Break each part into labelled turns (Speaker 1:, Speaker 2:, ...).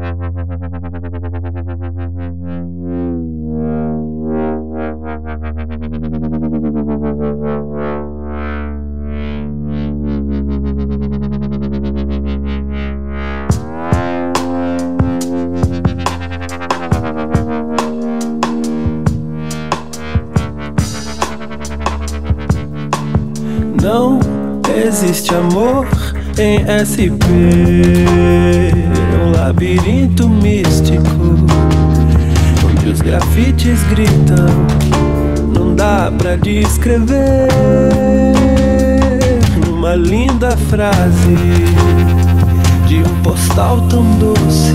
Speaker 1: Não existe amor em SP, um labirinto místico onde os grafites gritam, não dá pra descrever numa linda frase de um postal tão doce.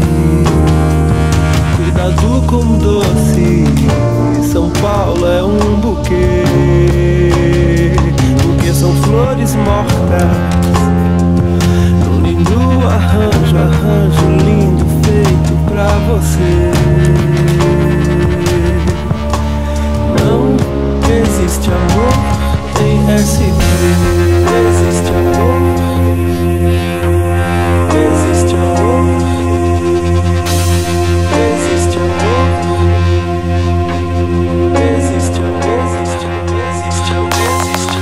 Speaker 1: Cuidado com doce, São Paulo é um buquê, porque são flores mortas num lindo arranjo, arranjo lindo feito pra você. Não existe amor em SP, existe amor, existe amor, existe amor, existe amor, existe amor, existe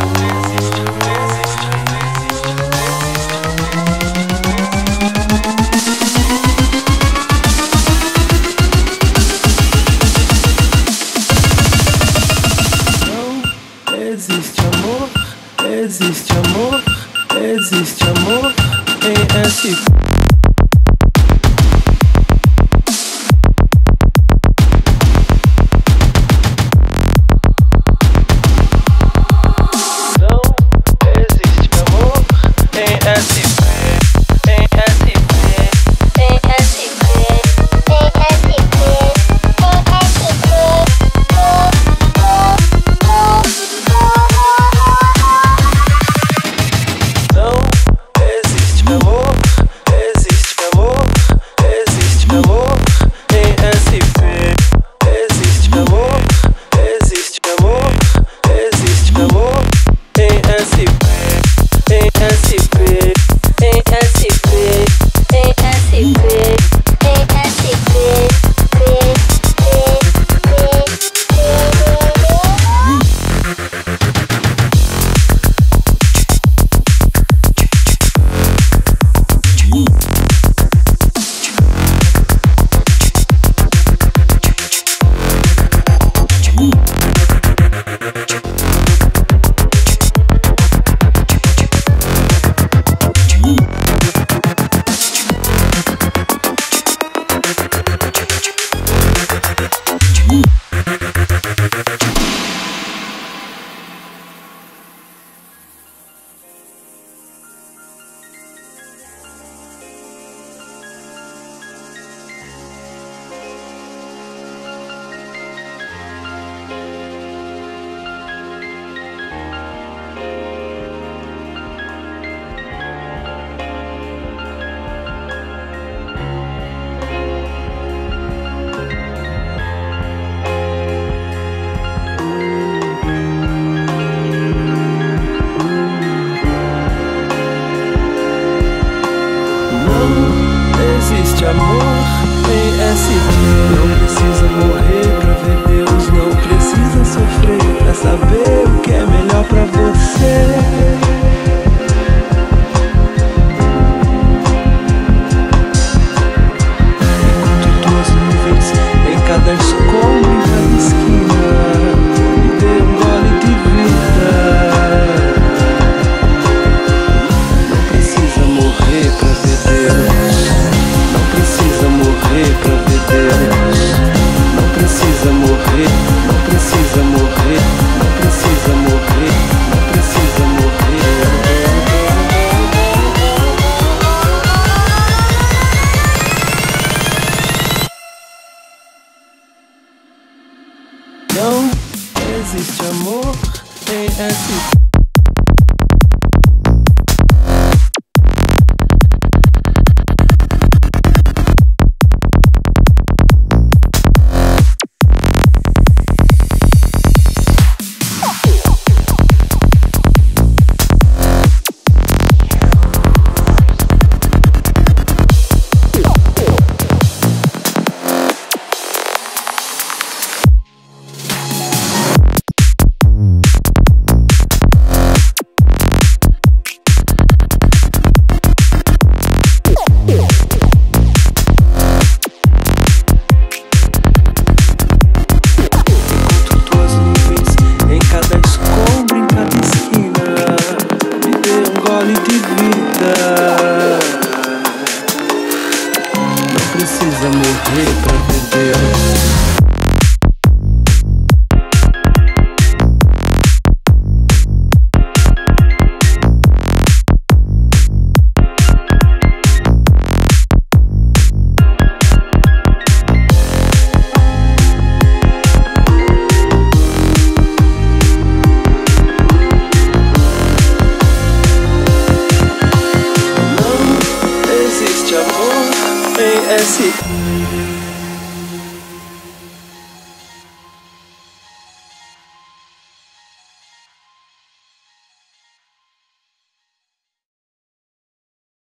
Speaker 1: existe amor, existe amor, existe amor em SP. Existe amor em SP. Não precisa morrer pra ver Deus, não precisa sofrer pra saber o que é melhor pra você. Enquanto duas nuvens em cada escombro, em cada esquina, me dê um gole de vida. Não precisa morrer pra ver Deus, não precisa morrer pra ver Deus, não precisa morrer, não precisa morrer, não precisa morrer, não precisa morrer. Não existe amor em SP. precisa morrer pra ver Deus. Amor em S